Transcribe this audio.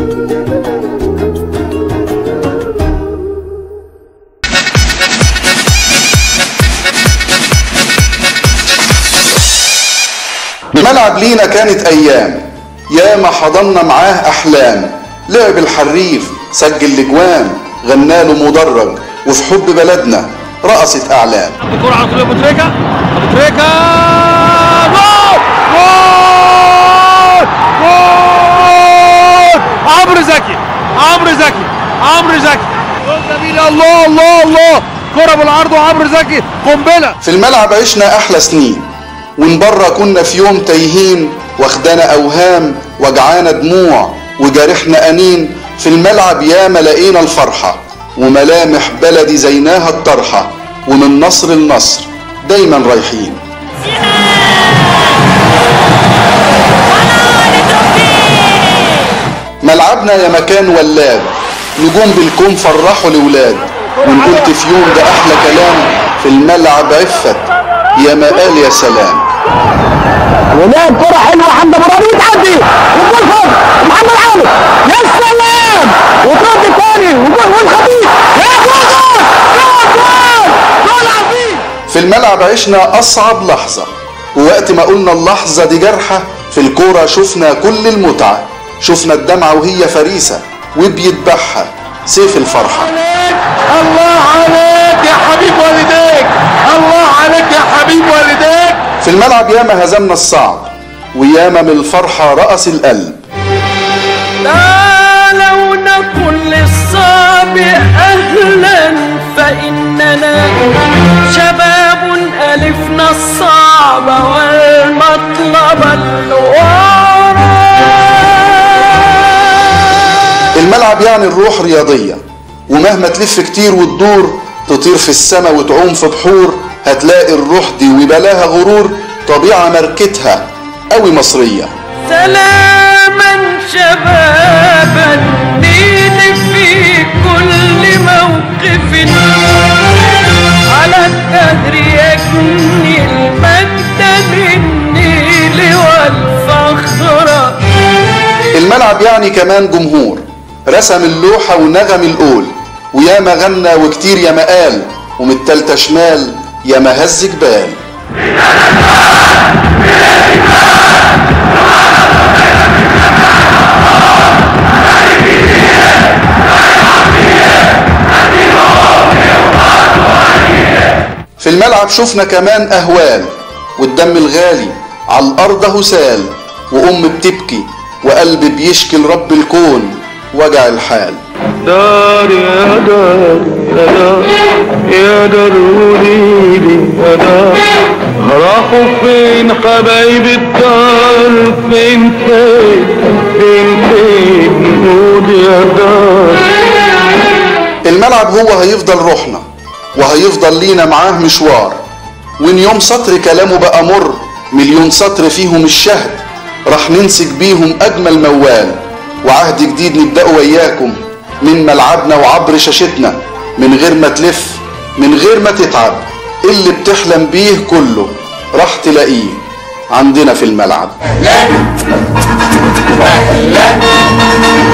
الملعب لينا كانت ايام ياما حضننا معاه احلام، لعب الحريف سجل الاجوان، غناله مدرج وفي حب بلدنا رقصت اعلام. الكرة على طول ابو تريكة، ابو تريكة جول جول جول عمرو زكي، عمرو زكي، عمرو زكي جول جميل. الله الله الله، كرة بالعرض وعمرو زكي قنبلة. في الملعب عشنا احلى سنين، ومن بره كنا في يوم تايهين، واخدانا اوهام وجعانا دموع وجارحنا انين. في الملعب ياما لقينا الفرحه وملامح بلدي زيناها الطرحه، ومن نصر لنصر دايما رايحين. ملعبنا يا مكان ولاد، نجوم بالكون فرحوا الولاد، وان قلت في يوم ده احلى كلام، في الملعب عفت يا ما قال يا سلام. ولعب كرة حلوة حمد ابو ربيع تعدي والجول فوق محمد عامر، يا سلام وترد تاني وجول خطير، يا جول جول عظيم. في الملعب عشنا اصعب لحظة، ووقت ما قلنا اللحظة دي جرحة، في الكورة شفنا كل المتعة، شفنا الدمعة وهي فريسة وبيذبحها سيف الفرحة. الله عليك يا حبيب والديك، الله عليك يا حبيب والديك. في الملعب ياما هزمنا الصعب، وياما من الفرحة رقص القلب. تعالوا نقل للصعب أهلا، فإننا شباب ألفنا الصعب والمطلب الورى. الملعب يعني الروح رياضية، ومهما تلف كتير وتدور، تطير في السما وتعوم في بحور، هتلاقي الروح دي وبلاها غرور، طبيعة ماركتها قوي مصرية. سلاما شبابا النيل في كل موقف، على الدهر يجني المجد بالنيل والفخر. الملعب يعني كمان جمهور رسم اللوحة ونغم القول، وياما غنى وكتير ياما قال، ومن التالتة شمال ياما هز جبال. في الملعب شفنا كمان أهوال، والدم الغالي على الأرض اهو سال، وأم بتبكي وقلب بيشكي لرب الكون وجع الحال. دار يا دار يا دار يا دار وليلي يا دار، راحوا فين حبايب الدار؟ فين فين فين فين نقول يا دار. الملعب هو هيفضل روحنا، وهيفضل لينا معاه مشوار، وإن يوم سطر كلامه بقى مر، مليون سطر فيهم الشهد راح ننسج بيهم أجمل موال. وعهد جديد نبدأه وياكم من ملعبنا وعبر شاشتنا، من غير ما تلف من غير ما تتعب، اللي بتحلم بيه كله راح تلاقيه عندنا في الملعب.